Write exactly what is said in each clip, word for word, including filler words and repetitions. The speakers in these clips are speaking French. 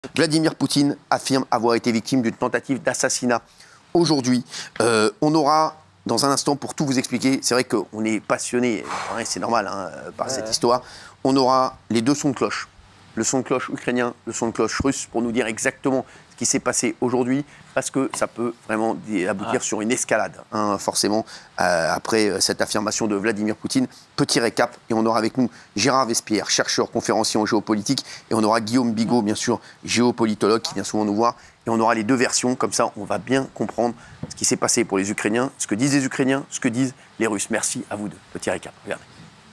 Vladimir Poutine affirme avoir été victime d'une tentative d'assassinat aujourd'hui. Euh, on aura, dans un instant, pour tout vous expliquer, c'est vrai qu'on est passionné, hein, c'est normal, hein, par ouais. cette histoire, on aura les deux sons de cloche. Le son de cloche ukrainien, le son de cloche russe, pour nous dire exactement ce qui s'est passé aujourd'hui, parce que ça peut vraiment aboutir ah. sur une escalade, hein, forcément, euh, après cette affirmation de Vladimir Poutine. Petit récap, et on aura avec nous Gérard Vespierre, chercheur, conférencier en géopolitique, et on aura Guillaume Bigot, bien sûr, géopolitologue, qui vient souvent nous voir, et on aura les deux versions, comme ça on va bien comprendre ce qui s'est passé pour les Ukrainiens, ce que disent les Ukrainiens, ce que disent les Russes. Merci à vous deux. Petit récap, regardez.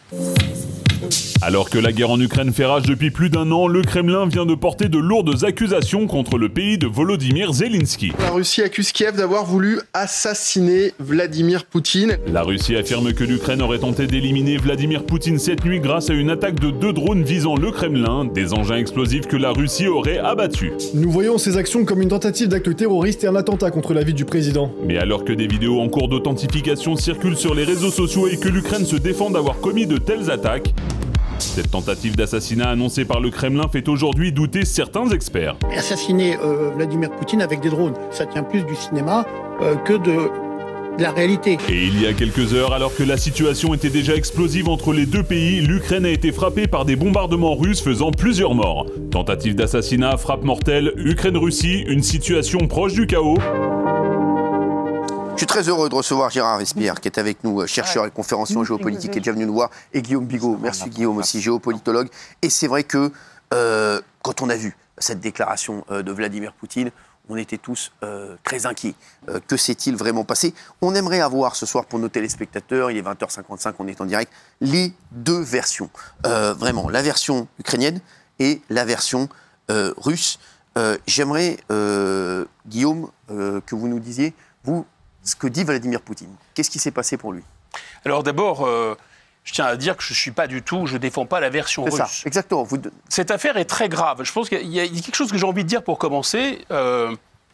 Alors que la guerre en Ukraine fait rage depuis plus d'un an, le Kremlin vient de porter de lourdes accusations contre le pays de Volodymyr Zelensky. La Russie accuse Kiev d'avoir voulu assassiner Vladimir Poutine. La Russie affirme que l'Ukraine aurait tenté d'éliminer Vladimir Poutine cette nuit grâce à une attaque de deux drones visant le Kremlin, des engins explosifs que la Russie aurait abattus. Nous voyons ces actions comme une tentative d'acte terroriste et un attentat contre la vie du président. Mais alors que des vidéos en cours d'authentification circulent sur les réseaux sociaux et que l'Ukraine se défend d'avoir commis de telles attaques, cette tentative d'assassinat annoncée par le Kremlin fait aujourd'hui douter certains experts. Assassiner euh, Vladimir Poutine avec des drones, ça tient plus du cinéma euh, que de, de la réalité. Et il y a quelques heures, alors que la situation était déjà explosive entre les deux pays, l'Ukraine a été frappée par des bombardements russes faisant plusieurs morts. Tentative d'assassinat, frappe mortelle, Ukraine-Russie, une situation proche du chaos. Je suis très heureux de recevoir Gérard Vespierre, qui est avec nous, chercheur et conférencier en géopolitique, qui est déjà venu nous voir, et Guillaume Bigot. Merci Guillaume aussi, géopolitologue. Et c'est vrai que euh, quand on a vu cette déclaration euh, de Vladimir Poutine, on était tous euh, très inquiets. Euh, que s'est-il vraiment passé? On aimerait avoir ce soir pour nos téléspectateurs, il est vingt heures cinquante-cinq, on est en direct, les deux versions. Euh, vraiment, la version ukrainienne et la version euh, russe. Euh, J'aimerais, euh, Guillaume, euh, que vous nous disiez, vous, ce que dit Vladimir Poutine. Qu'est-ce qui s'est passé pour lui? Alors d'abord, euh, je tiens à dire que je ne suis pas du tout, je ne défends pas la version russe. C'est ça, exactement. Vous... Cette affaire est très grave. Je pense qu'il y, y a quelque chose que j'ai envie de dire pour commencer, euh,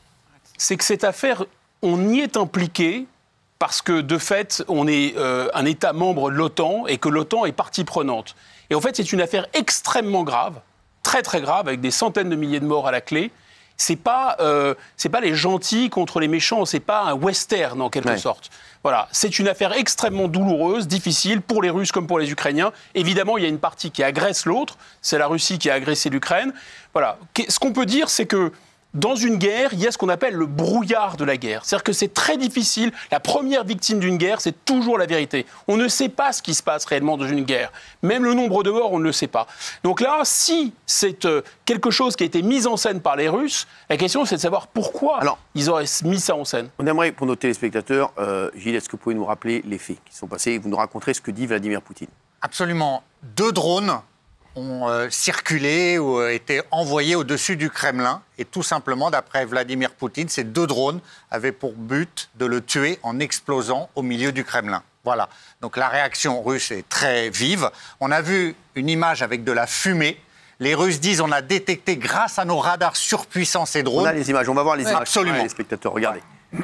c'est que cette affaire, on y est impliqué parce que de fait, on est euh, un État membre de l'OTAN et que l'OTAN est partie prenante. Et en fait, c'est une affaire extrêmement grave, très très grave, avec des centaines de milliers de morts à la clé. C'est pas, euh, c'est pas les gentils contre les méchants, c'est pas un western en quelque ouais. sorte. Voilà, c'est une affaire extrêmement douloureuse, difficile pour les Russes comme pour les Ukrainiens. Évidemment, il y a une partie qui agresse l'autre, c'est la Russie qui a agressé l'Ukraine. Voilà, ce qu'on peut dire, c'est que dans une guerre, il y a ce qu'on appelle le brouillard de la guerre. C'est-à-dire que c'est très difficile. La première victime d'une guerre, c'est toujours la vérité. On ne sait pas ce qui se passe réellement dans une guerre. Même le nombre de morts, on ne le sait pas. Donc là, si c'est euh, quelque chose qui a été mis en scène par les Russes, la question, c'est de savoir pourquoi Alors, ils auraient mis ça en scène. On aimerait, pour nos téléspectateurs, euh, Gilles, est-ce que vous pouvez nous rappeler les faits qui sont passés et vous nous raconterez ce que dit Vladimir Poutine? Absolument. Deux drones ont euh, circulé ou euh, été envoyés au-dessus du Kremlin. Et tout simplement, d'après Vladimir Poutine, ces deux drones avaient pour but de le tuer en explosant au milieu du Kremlin. Voilà. Donc la réaction russe est très vive. On a vu une image avec de la fumée. Les Russes disent on a détecté grâce à nos radars surpuissants ces drones. On a les images, on va voir les ouais, images. Absolument. Ouais, les spectateurs, regardez.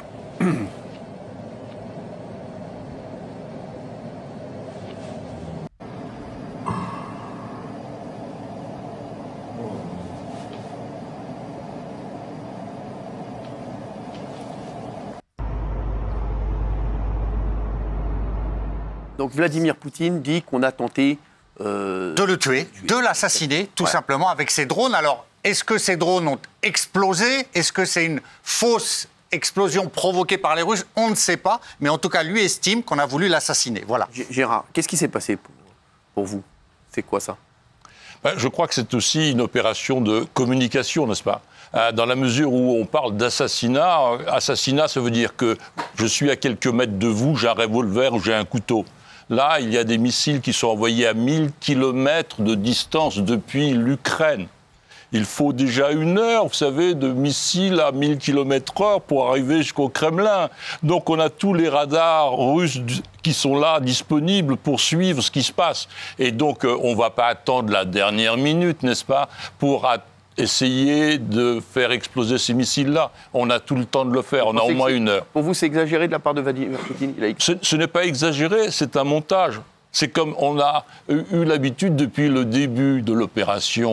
Donc Vladimir Poutine dit qu'on a tenté... Euh, de le tuer, de l'assassiner, tout ouais. simplement, avec ces drones. Alors, est-ce que ces drones ont explosé? Est-ce que c'est une fausse explosion provoquée par les Russes? On ne sait pas. Mais en tout cas, lui estime qu'on a voulu l'assassiner. Voilà. Gérard, qu'est-ce qui s'est passé pour, pour vous? C'est quoi ça? Ben, je crois que c'est aussi une opération de communication, n'est-ce pas? Dans la mesure où on parle d'assassinat, assassinat, ça veut dire que je suis à quelques mètres de vous, j'ai un revolver ou j'ai un couteau. Là, il y a des missiles qui sont envoyés à mille kilomètres de distance depuis l'Ukraine. Il faut déjà une heure, vous savez, de missiles à mille kilomètres heure pour arriver jusqu'au Kremlin. Donc on a tous les radars russes qui sont là, disponibles pour suivre ce qui se passe. Et donc euh, on ne va pas attendre la dernière minute, n'est-ce pas, pour attendre essayer de faire exploser ces missiles-là. On a tout le temps de le faire, on a au moins une heure. Pour vous, c'est exagéré de la part de Vladimir Poutine? Il a... Ce, ce n'est pas exagéré, c'est un montage. C'est comme on a eu l'habitude depuis le début de l'opération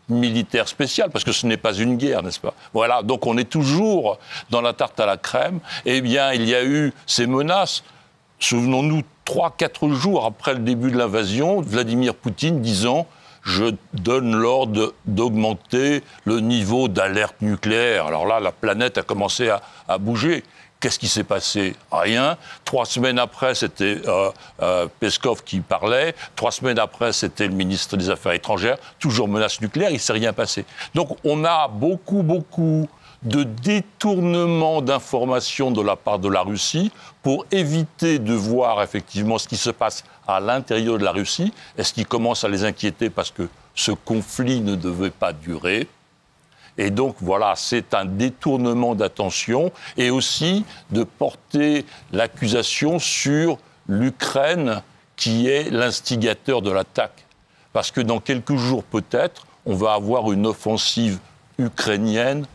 militaire spéciale, parce que ce n'est pas une guerre, n'est-ce pas? Voilà, donc on est toujours dans la tarte à la crème. Eh bien, il y a eu ces menaces. Souvenons-nous, trois, quatre jours après le début de l'invasion, Vladimir Poutine disant « Je donne l'ordre d'augmenter le niveau d'alerte nucléaire ». Alors là, la planète a commencé à, à bouger. Qu'est-ce qui s'est passé? Rien. Trois semaines après, c'était euh, euh, Peskov qui parlait. Trois semaines après, c'était le ministre des Affaires étrangères. Toujours menace nucléaire, il ne s'est rien passé. Donc on a beaucoup, beaucoup de détournement d'informations de la part de la Russie pour éviter de voir effectivement ce qui se passe à l'intérieur de la Russie. Est-ce qui commence à les inquiéter parce que ce conflit ne devait pas durer? Et donc, voilà, c'est un détournement d'attention et aussi de porter l'accusation sur l'Ukraine qui est l'instigateur de l'attaque. Parce que dans quelques jours, peut-être, on va avoir une offensive ukrainienne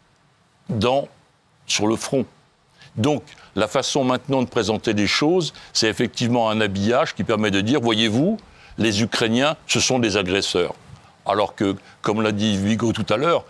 dans, sur le front. Donc, la façon maintenant de présenter les choses, c'est effectivement un habillage qui permet de dire, voyez-vous, les Ukrainiens, ce sont des agresseurs. Alors que, comme l'a dit Vigo tout à l'heure,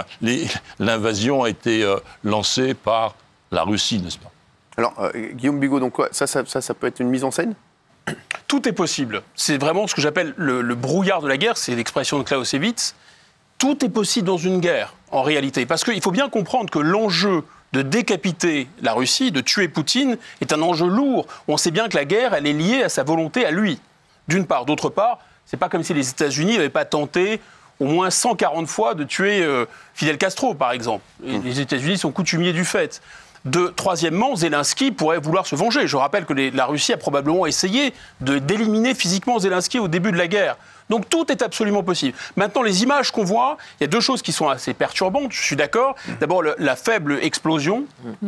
l'invasion a été euh, lancée par la Russie, n'est-ce pas? Alors, euh, Guillaume Bigot, donc quoi, ça, ça, ça, ça peut être une mise en scène? Tout est possible. C'est vraiment ce que j'appelle le, le brouillard de la guerre, c'est l'expression de Clausewitz. Tout est possible dans une guerre, en réalité. Parce qu'il faut bien comprendre que l'enjeu de décapiter la Russie, de tuer Poutine, est un enjeu lourd. On sait bien que la guerre, elle est liée à sa volonté à lui, d'une part. D'autre part, c'est pas comme si les États-Unis n'avaient pas tenté au moins cent quarante fois de tuer euh, Fidel Castro, par exemple. Et les États-Unis sont coutumiers du fait. De, troisièmement, Zelensky pourrait vouloir se venger. Je rappelle que les, la Russie a probablement essayé de, d'éliminer physiquement Zelensky au début de la guerre. Donc tout est absolument possible. Maintenant, les images qu'on voit, il y a deux choses qui sont assez perturbantes, je suis d'accord. D'abord, le, la faible explosion.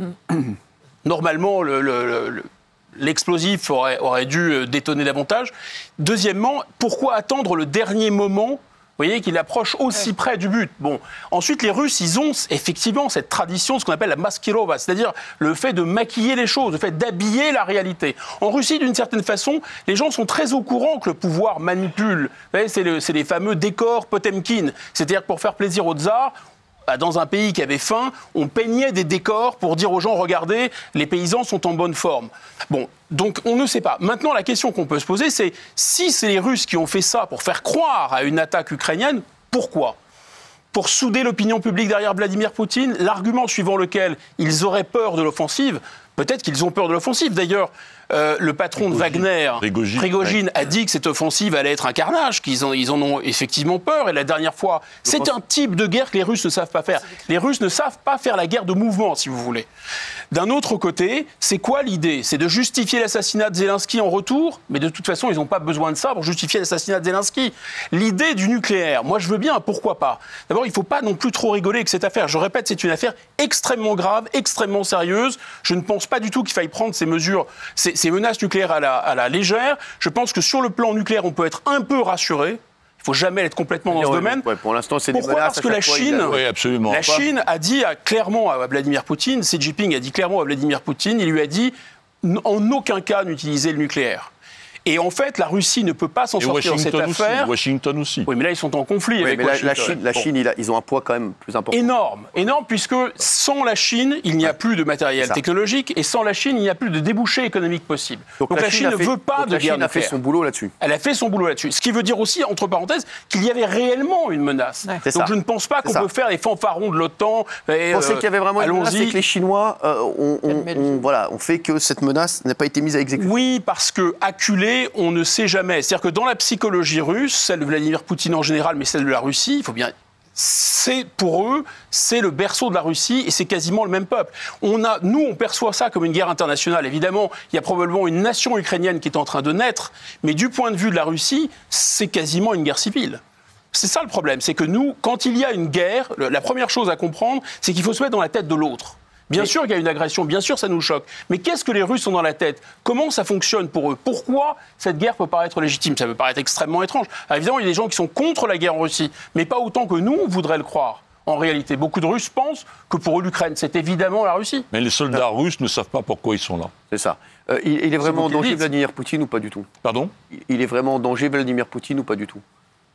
Normalement, le... le, le l'explosif aurait, aurait dû détonner davantage. Deuxièmement, pourquoi attendre le dernier moment, vous voyez, qu'il approche aussi près du but? Bon. Ensuite, les Russes, ils ont effectivement cette tradition, ce qu'on appelle la maskirova, c'est-à-dire le fait de maquiller les choses, le fait d'habiller la réalité. En Russie, d'une certaine façon, les gens sont très au courant que le pouvoir manipule. Vous voyez, c'est, le, c'est les fameux décors Potemkin. C'est-à-dire que pour faire plaisir au tsar, dans un pays qui avait faim, on peignait des décors pour dire aux gens, regardez, les paysans sont en bonne forme. Bon, donc on ne sait pas. Maintenant, la question qu'on peut se poser, c'est si c'est les Russes qui ont fait ça pour faire croire à une attaque ukrainienne, pourquoi ? Pour souder l'opinion publique derrière Vladimir Poutine, l'argument suivant lequel ils auraient peur de l'offensive, peut-être qu'ils ont peur de l'offensive. D'ailleurs, euh, le patron Prigogine. de Wagner, Prigogine, Prigogine ouais. a dit que cette offensive allait être un carnage, qu'ils en, ils en ont effectivement peur. Et la dernière fois, Je c'est pense... un type de guerre que les Russes ne savent pas faire. Les Russes ne savent pas faire la guerre de mouvement, si vous voulez. D'un autre côté, c'est quoi l'idée? C'est de justifier l'assassinat de Zelensky en retour, mais de toute façon, ils n'ont pas besoin de ça pour justifier l'assassinat de Zelensky. L'idée du nucléaire, moi je veux bien, pourquoi pas? D'abord, il ne faut pas non plus trop rigoler avec cette affaire. Je répète, c'est une affaire extrêmement grave, extrêmement sérieuse. Je ne pense pas du tout qu'il faille prendre ces mesures, ces, ces menaces nucléaires à la, à la légère. Je pense que sur le plan nucléaire, on peut être un peu rassuré. Il ne faut jamais être complètement dans ce ouais, domaine. Ouais, pour l'instant, c'est Pourquoi? des Parce que la Chine, oui, absolument. la Chine a dit à, clairement à Vladimir Poutine, Xi Jinping a dit clairement à Vladimir Poutine, il lui a dit en aucun cas n'utiliser le nucléaire. Et en fait, la Russie ne peut pas s'en sortir dans cette affaire. Aussi, Washington aussi. Oui, mais là, ils sont en conflit oui, avec mais la, Washington. La Chine, la Chine bon. ils ont un poids quand même plus important. Énorme, énorme, puisque sans la Chine, il n'y a ouais. plus de matériel technologique, et sans la Chine, il n'y a plus de débouchés économiques possibles. Donc, donc la, la Chine, Chine ne fait, veut pas de guerre nucléaire. La Chine a fait son boulot là-dessus. Elle a fait son boulot là-dessus. Ce qui veut dire aussi, entre parenthèses, qu'il y avait réellement une menace. Ouais. Donc ça. je ne pense pas qu'on peut faire les fanfarons de l'OTAN. Vous pensez qu'il y avait vraiment une menace et que les Chinois euh, ont, ont, ont, voilà, ont fait que cette menace n'a pas été mise à exécution? Oui, parce que acculé, on ne sait jamais. C'est-à-dire que dans la psychologie russe, celle de Vladimir Poutine en général, mais celle de la Russie, il faut bien... C'est, pour eux, c'est le berceau de la Russie et c'est quasiment le même peuple. On a, nous, on perçoit ça comme une guerre internationale. Évidemment, il y a probablement une nation ukrainienne qui est en train de naître, mais du point de vue de la Russie, c'est quasiment une guerre civile. C'est ça le problème, c'est que nous, quand il y a une guerre, la première chose à comprendre, c'est qu'il faut se mettre dans la tête de l'autre. Bien sûr qu'il y a une agression, bien sûr ça nous choque. Mais qu'est-ce que les Russes ont dans la tête? Comment ça fonctionne pour eux? Pourquoi cette guerre peut paraître légitime? Ça peut paraître extrêmement étrange. Alors évidemment, il y a des gens qui sont contre la guerre en Russie, mais pas autant que nous, on voudrait le croire. En réalité, beaucoup de Russes pensent que pour eux, l'Ukraine, c'est évidemment la Russie. Mais les soldats russes ne savent pas pourquoi ils sont là. C'est ça. Euh, il, il est vraiment en danger Vladimir Poutine ou pas du tout? Pardon? Il est vraiment en danger Vladimir Poutine ou pas du tout?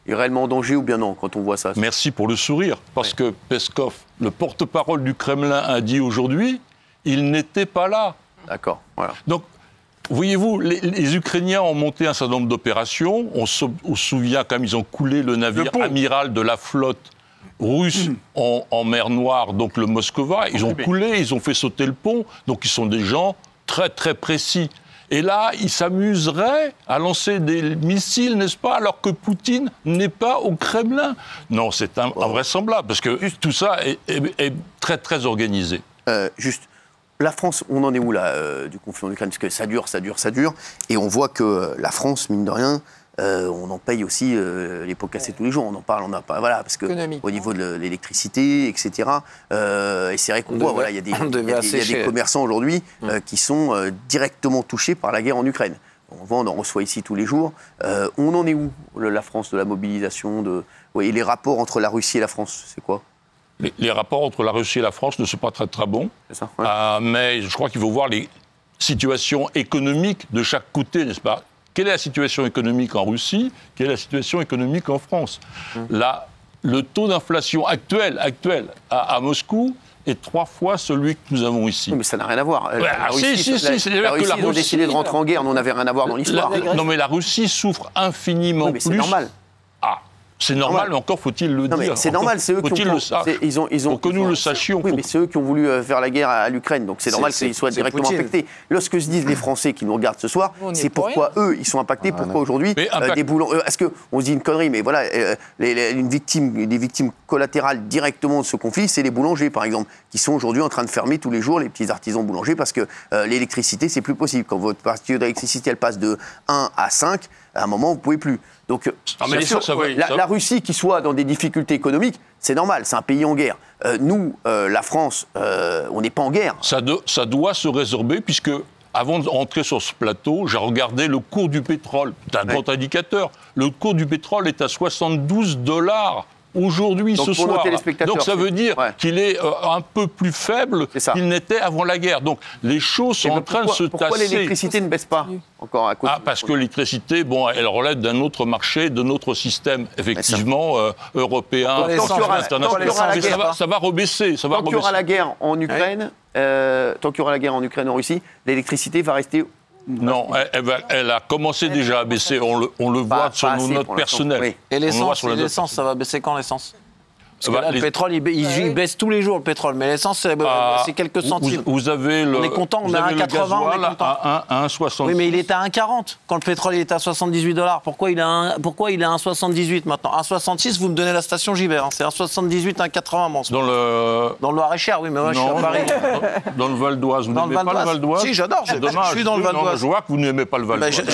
est réellement en danger ou bien non, quand on voit ça? Merci pour le sourire, parce ouais. que Peskov, le porte-parole du Kremlin, a dit aujourd'hui, il n'était pas là. D'accord, voilà. Donc, voyez-vous, les, les Ukrainiens ont monté un certain nombre d'opérations. On se on souvient quand même, ils ont coulé le navire le amiral de la flotte russe mmh. en, en mer Noire, donc le Moskova. Ils ont coulé, ils ont fait sauter le pont. Donc, ils sont des gens très, très précis. Et là, ils s'amuseraient à lancer des missiles, n'est-ce pas, alors que Poutine n'est pas au Kremlin. Non, c'est un, invraisemblable, parce que juste, tout ça est, est, est très, très organisé. Euh, juste, la France, on en est où, là, euh, du conflit en Ukraine? Parce que ça dure, ça dure, ça dure. Et on voit que euh, la France, mine de rien, euh, on en paye aussi euh, les pots cassés tous les jours. On en parle, on a pas, voilà, parce que au niveau de l'électricité, et cetera. Euh, et c'est vrai qu'on voit, voilà, il y a des, y a des, y a des commerçants aujourd'hui euh, qui sont euh, directement touchés par la guerre en Ukraine. On voit, on en reçoit ici tous les jours. Euh, on en est où, le, la France, de la mobilisation, de, ouais, et les rapports entre la Russie et la France, c'est quoi? Les, les rapports entre la Russie et la France ne sont pas très très bons. C'est ça, ouais. euh, mais je crois qu'il faut voir les situations économiques de chaque côté, n'est-ce pas? Quelle est la situation économique en Russie? Quelle est la situation économique en France? mmh. Là, le taux d'inflation actuel, actuel à, à Moscou est trois fois celui que nous avons ici. Oui, mais ça n'a rien à voir. Ouais, la Russie, si, si, la, si, la, la Russie, que la Russie, ils ont décidé de rentrer en guerre, on n'avait rien à voir dans l'histoire. Non, mais la Russie souffre infiniment oui, mais plus. C'est normal. Ah. C'est normal, normal, mais encore faut-il le non, dire. C'est normal, c'est eux qui ont, le sa... ils ont, ils ont, Pour que ils nous ont, le sachions. Oui, faut... mais c'est eux qui ont voulu faire la guerre à l'Ukraine, donc c'est normal qu'ils soient directement Poutine. affectés. Lorsque se disent les Français qui nous regardent ce soir, c'est pourquoi rien. eux, ils sont impactés, ah, pourquoi aujourd'hui euh, des boulons... Euh, Est-ce qu'on se dit une connerie, mais voilà, euh, les, les, une victime, des victimes collatérales directement de ce conflit, c'est les boulangers, par exemple, qui sont aujourd'hui en train de fermer tous les jours les petits artisans boulangers parce que euh, l'électricité, c'est plus possible. Quand votre facture d'électricité, elle passe de un à cinq, à un moment, vous ne pouvez plus. Donc, non, mais sûr, ça, ça, la, ça... la Russie qui soit dans des difficultés économiques, c'est normal, c'est un pays en guerre. Euh, nous, euh, la France, euh, on n'est pas en guerre. Ça, de, ça doit se résorber, puisque, avant de rentrer sur ce plateau, j'ai regardé le cours du pétrole. C'est un ouais. grand indicateur. Le cours du pétrole est à soixante-douze dollars. Aujourd'hui, ce soir. Donc ça veut dire ouais. qu'il est euh, un peu plus faible qu'il n'était avant la guerre. Donc les choses sont en train pourquoi, de se pourquoi tasser. Pourquoi l'électricité ne baisse pas encore à cause Ah, parce que l'électricité, bon, elle relève d'un autre marché, de notre système, effectivement, euh, européen, international. Ça va, ça va rebaisser. Ça va tant qu'il y aura la guerre en Ukraine, ouais. euh, tant qu'il y aura la guerre en Ukraine, en Russie, l'électricité va rester. Non, elle, elle, va, elle a commencé déjà à baisser, on le, on le voit pas, sur pas nos notes personnelles. Oui. Et l'essence, l'essence, ça va baisser quand l'essence? Parce que là, les... le pétrole, il, il, il baisse tous les jours, le pétrole. Mais l'essence, c'est ah, quelques centimes. Vous, vous avez le, on est content, on est à un quatre-vingts, on est content. À un virgule soixante-six. Oui, mais il est à un virgule quarante quand le pétrole il est à soixante-dix-huit dollars. Pourquoi il est à un virgule soixante-dix-huit maintenant? un virgule soixante-six, vous me donnez la station Gibert. Hein. C'est un virgule soixante-dix-huit, un virgule quatre-vingts. Bon, dans le... dans le Loir-et-Cher, oui, mais moi, non, je suis à Paris. Dans, dans le Val d'Oise. Vous n'aimez pas le Val d'Oise? Si, j'adore. Je, je suis dans le Val d'Oise. Je vois que vous n'aimez pas le Val d'Oise.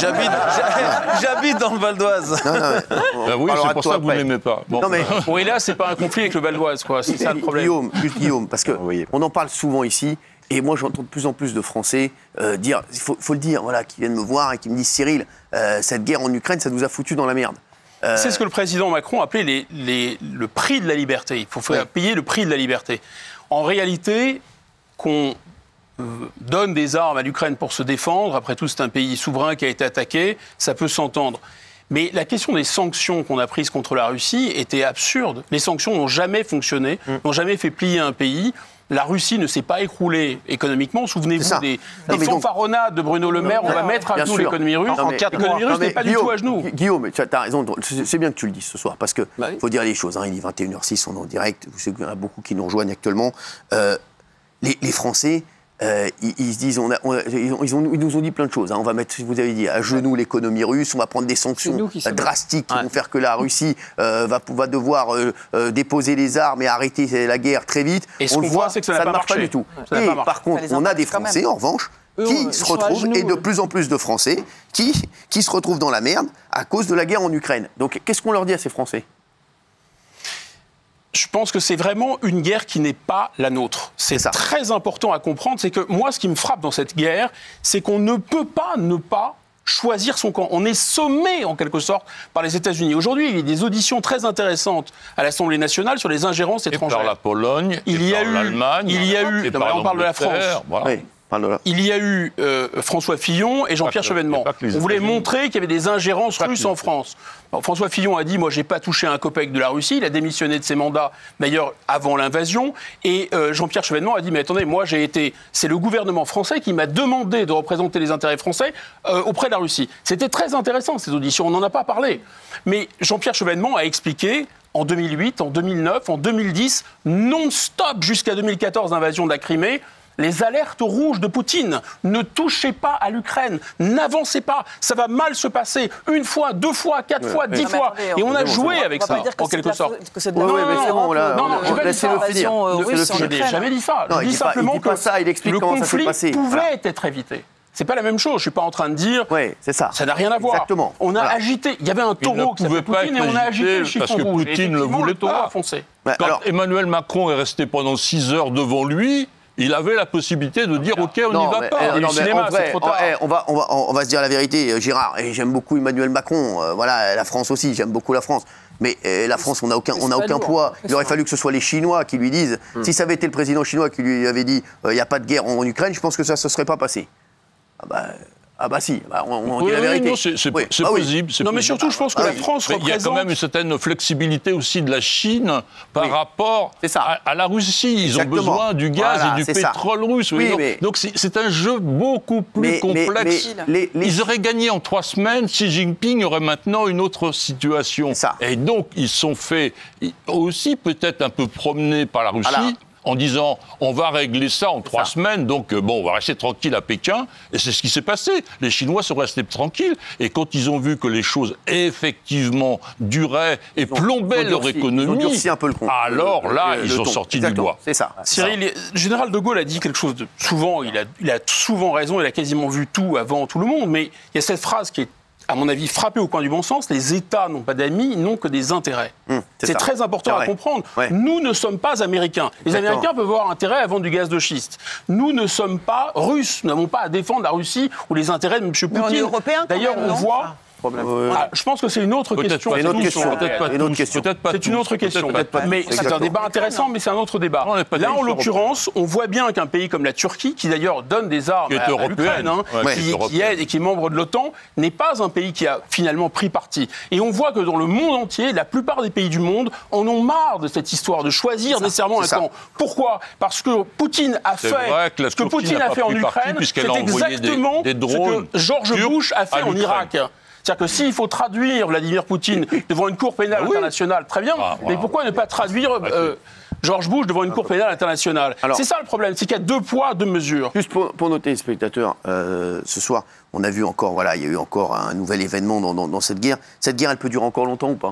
J'habite dans le Val d'Oise. Oui, c'est pour ça que vous n'aimez pas. Non, mais pour Hélas, c'est pas un conflit avec le Val d'Oise. C'est ça le problème. Guillaume, juste Guillaume, parce qu'on oui. en parle souvent ici, et moi j'entends de plus en plus de Français euh, dire, il faut, faut le dire, voilà, qui viennent me voir et qui me disent Cyril, euh, cette guerre en Ukraine, ça nous a foutu dans la merde. Euh... C'est ce que le président Macron appelait les, les, le prix de la liberté. Il faut ouais. payer le prix de la liberté. En réalité, qu'on euh, donne des armes à l'Ukraine pour se défendre, après tout c'est un pays souverain qui a été attaqué, ça peut s'entendre. Mais la question des sanctions qu'on a prises contre la Russie était absurde. Les sanctions n'ont jamais fonctionné, mmh. n'ont jamais fait plier un pays. La Russie ne s'est pas écroulée économiquement. Souvenez-vous des, des fanfaronnades de Bruno Le Maire. Non, on va mettre à genoux l'économie russe. En quatre mois. L'économie russe n'est pas Guillaume, du tout à genoux. Guillaume, tu as raison. C'est bien que tu le dises ce soir. Parce qu'il bah oui. faut dire les choses. Hein, il est vingt et une heures six, on est en direct. Vous savez qu'il y en a beaucoup qui nous rejoignent actuellement. Euh, les, les Français... Euh, ils, ils se disent, on a, on a, ils, ont, ils, ont, ils nous ont dit plein de choses. Hein. On va mettre, vous avez dit, à genoux l'économie russe. On va prendre des sanctions drastiques qui ouais. vont faire que la Russie euh, va, va devoir euh, euh, déposer les armes et arrêter la guerre très vite. Et ce on le voit, c'est que ça, ça ne marche pas du tout. Et par contre, on a des Français, en revanche, Eux, qui on, se retrouvent, genoux, et de plus en plus de Français, qui, qui se retrouvent dans la merde à cause de la guerre en Ukraine. Donc, qu'est-ce qu'on leur dit à ces Français ? Je pense que c'est vraiment une guerre qui n'est pas la nôtre. C'est très important à comprendre. C'est que moi, ce qui me frappe dans cette guerre, c'est qu'on ne peut pas ne pas choisir son camp. On est sommé, en quelque sorte, par les États-Unis. Aujourd'hui, il y a des auditions très intéressantes à l'Assemblée nationale sur les ingérences étrangères. Et par la Pologne, il et y a par eu, l'Allemagne, il y a eu, et non, par on parle de la France. Voilà. Oui. il y a eu euh, François Fillon et Jean-Pierre Chevènement. On voulait montrer qu'il y avait des ingérences russes en France. Alors, François Fillon a dit, moi, j'ai pas touché un copec de la Russie. Il a démissionné de ses mandats, d'ailleurs, avant l'invasion. Et euh, Jean-Pierre Chevènement a dit, mais attendez, moi, j'ai été... C'est le gouvernement français qui m'a demandé de représenter les intérêts français euh, auprès de la Russie. C'était très intéressant, ces auditions. On n'en a pas parlé. Mais Jean-Pierre Chevènement a expliqué... En deux mille huit, en deux mille neuf, en deux mille dix, non-stop jusqu'à deux mille quatorze, l'invasion de la Crimée, les alertes rouges de Poutine. Ne touchez pas à l'Ukraine, n'avancez pas, ça va mal se passer. Une fois, deux fois, quatre fois, dix fois. Et on a joué avec ça, en quelque sorte. Non, non, mais c'est bon, là. Non, non, je vais laissez-le finir. Je n'ai jamais dit ça. Je dis simplement que le conflit pouvait être évité. C'est pas la même chose. Je suis pas en train de dire. Oui, c'est ça. Ça n'a rien à voir. Exactement. On a voilà. agité. Il y avait un taureau qui s'appelait Poutine et on a agité le chiffon rouge. Parce que Poutine ne le voulait pas. Quand Alors, Emmanuel Macron est resté pendant six heures devant lui, il avait la possibilité de dire OK, on n'y va mais, pas. Euh, et non, le cinéma, c'est trop tard. On va, on va, on va se dire la vérité, Gérard. Et j'aime beaucoup Emmanuel Macron. Euh, voilà, la France aussi. J'aime beaucoup la France. Mais euh, la France, on n'a aucun, on n'a aucun poids. Il aurait fallu que ce soit les Chinois qui lui disent. Mm. Si ça avait été le président chinois qui lui avait dit, il euh, n'y a pas de guerre en, en Ukraine, je pense que ça, ne se serait pas passé. Ah bah. Ah bah si, bah on, on oui, dit la oui, vérité. Non, c'est oui. ah oui. possible. Non, possible. mais surtout, je pense que ah, la France oui. représente... Il y a quand même une certaine flexibilité aussi de la Chine par oui. rapport à, à la Russie. Ils Exactement. ont besoin du gaz voilà, et du pétrole ça. russe. Oui, oui, mais... Donc c'est un jeu beaucoup plus mais, complexe. Mais, mais, les, les... Ils auraient gagné en trois semaines. Xi Jinping aurait maintenant une autre situation. Et donc, ils sont faits aussi peut-être un peu promenés par la Russie. Voilà. En disant, on va régler ça en trois ça. semaines, donc bon, on va rester tranquille à Pékin. Et c'est ce qui s'est passé. Les Chinois sont restés tranquilles. Et quand ils ont vu que les choses, effectivement, duraient et ont, plombaient leur durci, économie, ils ont durci un peu le compte. alors le, là, le, ils le sont ton. sortis Exactement. du bois. C'est ça. Cyril, le général de Gaulle a dit quelque chose de... Souvent, il a, il a souvent raison, il a quasiment vu tout avant tout le monde. Mais il y a cette phrase qui est, à mon avis, frappé au coin du bon sens, les États n'ont pas d'amis, ils n'ont que des intérêts. Mmh, c'est c'est très important à comprendre. Ouais. Nous ne sommes pas Américains. Les Exactement. Américains peuvent avoir intérêt à vendre du gaz de schiste. Nous ne sommes pas Russes. Nous n'avons pas à défendre la Russie ou les intérêts de M. Poutine. D'ailleurs, on voit... Euh, ah, je pense que c'est une autre question. C'est une autre question. Peut-être pas une autre question. C'est une autre question. Mais c'est un débat intéressant, mais c'est un autre débat. Là, en l'occurrence, on voit bien qu'un pays comme la Turquie, qui d'ailleurs donne des armes à, à l'Ukraine, hein, ouais, qui, qui aide et qui est membre de l'OTAN, n'est pas un pays qui a finalement pris parti. Et on voit que dans le monde entier, la plupart des pays du monde en ont marre de cette histoire de choisir nécessairement un camp. Pourquoi ? Parce que Poutine a fait que ce que Poutine a fait en Ukraine, c'est exactement ce que George Bush a fait en Irak. C'est-à-dire que s'il faut traduire Vladimir Poutine devant une cour pénale ah oui. internationale, très bien, ah, mais pourquoi ne pas traduire euh, George Bush devant une cour pénale internationale ? C'est ça le problème, c'est qu'il y a deux poids, deux mesures. Juste pour, pour nos téléspectateurs, euh, ce soir, on a vu encore, voilà, il y a eu encore un nouvel événement dans, dans, dans cette guerre. Cette guerre, elle peut durer encore longtemps ou pas ?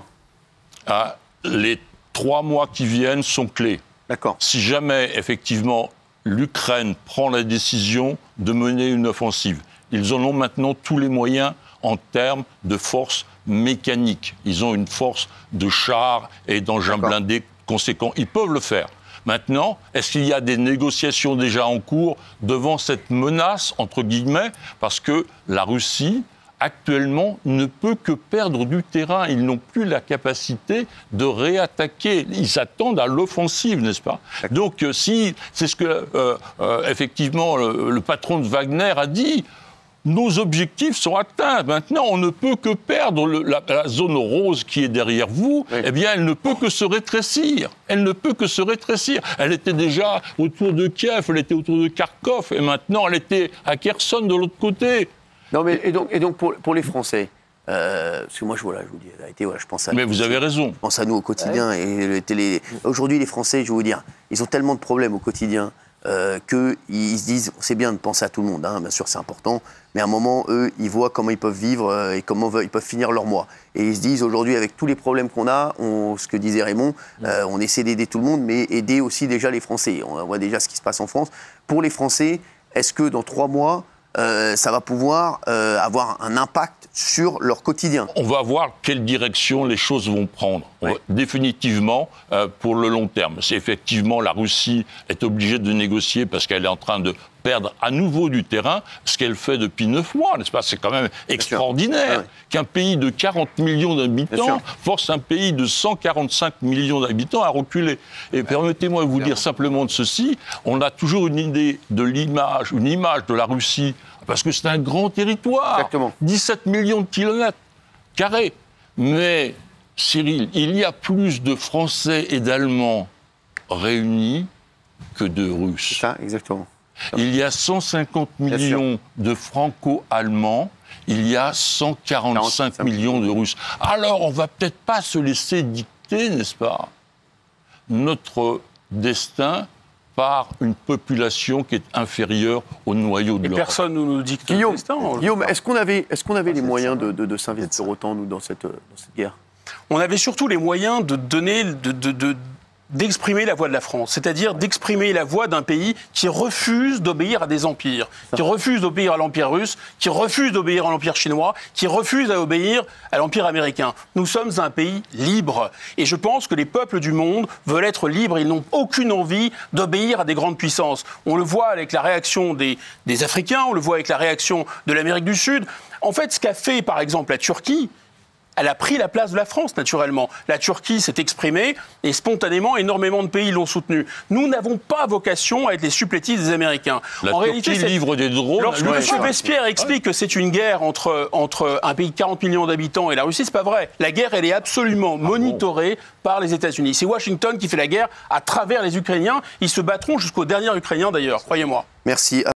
ah, Les trois mois qui viennent sont clés. D'accord. Si jamais, effectivement, l'Ukraine prend la décision de mener une offensive, ils en ont maintenant tous les moyens en termes de force mécanique. Ils ont une force de chars et d'engins blindés conséquents. Ils peuvent le faire. Maintenant, est-ce qu'il y a des négociations déjà en cours devant cette menace, entre guillemets, parce que la Russie, actuellement, ne peut que perdre du terrain. Ils n'ont plus la capacité de réattaquer. Ils s'attendent à l'offensive, n'est-ce pas ? Donc, si c'est ce que, euh, euh, effectivement, le, le patron de Wagner a dit, nos objectifs sont atteints. Maintenant, on ne peut que perdre le, la, la zone rose qui est derrière vous. Oui. Eh bien, elle ne peut que se rétrécir. Elle ne peut que se rétrécir. Elle était déjà autour de Kiev, elle était autour de Kharkov, et maintenant, elle était à Kherson de l'autre côté. Non, mais et donc, et donc pour, pour les Français, euh, parce que moi, je, voilà, je vous dis la vérité, voilà, je pense à... Mais vous avez raison. Je pense à nous au quotidien. Ouais. Et le télé... Aujourd'hui, les Français, je vais vous dire, ils ont tellement de problèmes au quotidien euh, qu'ils se disent, c'est bien de penser à tout le monde, hein, bien sûr, c'est important, mais à un moment, eux, ils voient comment ils peuvent vivre euh, et comment ils peuvent finir leur mois. Et ils se disent, aujourd'hui, avec tous les problèmes qu'on a, on, ce que disait Raymond, euh, on essaie d'aider tout le monde, mais aider aussi déjà les Français. On voit déjà ce qui se passe en France. Pour les Français, est-ce que dans trois mois, Euh, ça va pouvoir euh, avoir un impact sur leur quotidien? On va voir quelle direction les choses vont prendre. Oui. Va, définitivement, euh, pour le long terme. C'est effectivement, la Russie est obligée de négocier parce qu'elle est en train de perdre à nouveau du terrain, ce qu'elle fait depuis neuf mois, n'est-ce pas? C'est quand même extraordinaire ouais. qu'un pays de quarante millions d'habitants force un pays de cent quarante-cinq millions d'habitants à reculer. Et permettez-moi de vous dire simplement de ceci, on a toujours une idée de l'image, une image de la Russie, parce que c'est un grand territoire, Exactement. dix-sept millions de kilomètres carrés. Mais, Cyril, il y a plus de Français et d'Allemands réunis que de Russes. C'est ça, exactement. Il y a cent cinquante millions de Franco-Allemands, il y a cent quarante-cinq millions de Russes. Alors, on ne va peut-être pas se laisser dicter, n'est-ce pas, notre destin par une population qui est inférieure au noyau de Et l'Europe. personne ne nous dicte Guillaume, le destin. Guillaume est-ce qu'on avait, est-ce qu'on avait les moyens de, de, de s'investir autant, nous, dans cette, dans cette guerre? On avait surtout les moyens de donner, de, de, de, d'exprimer la voix de la France, c'est-à-dire d'exprimer la voix d'un pays qui refuse d'obéir à des empires, qui refuse d'obéir à l'Empire russe, qui refuse d'obéir à l'Empire chinois, qui refuse d'obéir à l'Empire américain. Nous sommes un pays libre. Et je pense que les peuples du monde veulent être libres. Ils n'ont aucune envie d'obéir à des grandes puissances. On le voit avec la réaction des, des Africains, on le voit avec la réaction de l'Amérique du Sud. En fait, ce qu'a fait, par exemple, la Turquie, elle a pris la place de la France, naturellement. La Turquie s'est exprimée et spontanément, énormément de pays l'ont soutenue. Nous n'avons pas vocation à être les supplétifs des Américains. La en Turquie réalité, livre des drones. lorsque Ouais, M. ouais. Vespierre explique que c'est une guerre entre, entre un pays de quarante millions d'habitants et la Russie, c'est pas vrai. La guerre, elle est absolument monitorée par les États-Unis. C'est Washington qui fait la guerre à travers les Ukrainiens. Ils se battront jusqu'au dernier Ukrainien, d'ailleurs, croyez-moi. Merci.